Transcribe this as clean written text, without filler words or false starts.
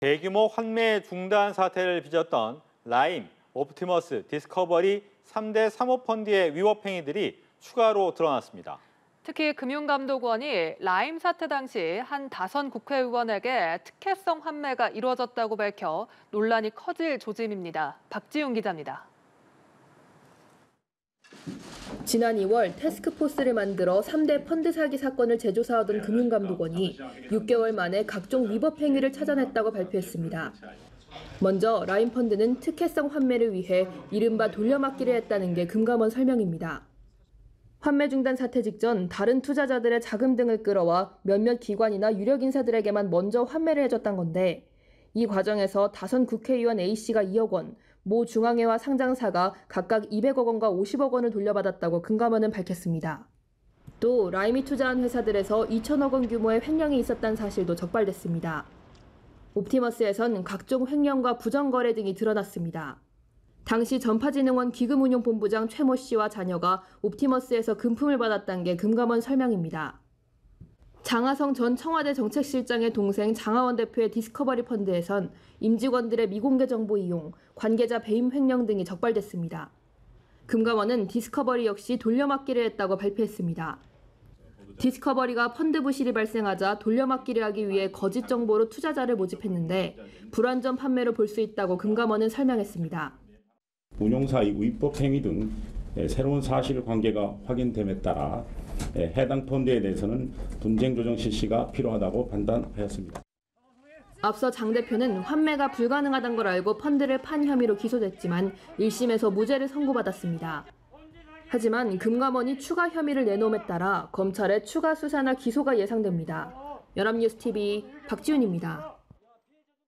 대규모 환매 중단 사태를 빚었던 라임, 옵티머스, 디스커버리 3대 사모펀드의 위법 행위들이 추가로 드러났습니다. 특히 금융감독원이 라임 사태 당시 한 다선 국회의원에게 특혜성 환매가 이루어졌다고 밝혀 논란이 커질 조짐입니다. 박지훈 기자입니다. 지난 2월 태스크포스를 만들어 3대 펀드 사기 사건을 재조사하던 금융감독원이 6개월 만에 각종 위법 행위를 찾아냈다고 발표했습니다. 먼저 라임 펀드는 특혜성 환매를 위해 이른바 돌려막기를 했다는 게 금감원 설명입니다. 환매 중단 사태 직전 다른 투자자들의 자금 등을 끌어와 몇몇 기관이나 유력 인사들에게만 먼저 환매를 해줬던 건데 이 과정에서 다선 국회의원 A씨가 2억 원, 모 중앙회와 상장사가 각각 200억 원과 50억 원을 돌려받았다고 금감원은 밝혔습니다. 또 라임이 투자한 회사들에서 2천억 원 규모의 횡령이 있었다는 사실도 적발됐습니다. 옵티머스에선 각종 횡령과 부정거래 등이 드러났습니다. 당시 전파진흥원 기금운용본부장 최모 씨와 자녀가 옵티머스에서 금품을 받았다는 게 금감원 설명입니다. 장하성 전 청와대 정책실장의 동생 장하원 대표의 디스커버리 펀드에선 임직원들의 미공개 정보 이용, 관계자 배임 횡령 등이 적발됐습니다. 금감원은 디스커버리 역시 돌려막기를 했다고 발표했습니다. 디스커버리가 펀드 부실이 발생하자 돌려막기를 하기 위해 거짓 정보로 투자자를 모집했는데 불완전 판매로 볼 수 있다고 금감원은 설명했습니다. 운용사의 위법 행위 등 새로운 사실관계가 확인됨에 따라 해당 펀드에 대해서는 분쟁 조정 실시가 필요하다고 판단하였습니다. 앞서 장 대표는 환매가 불가능하다는 걸 알고 펀드를 판 혐의로 기소됐지만 1심에서 무죄를 선고받았습니다. 하지만 금감원이 추가 혐의를 내놓음에 따라 검찰의 추가 수사나 기소가 예상됩니다. 연합뉴스TV 박지훈입니다.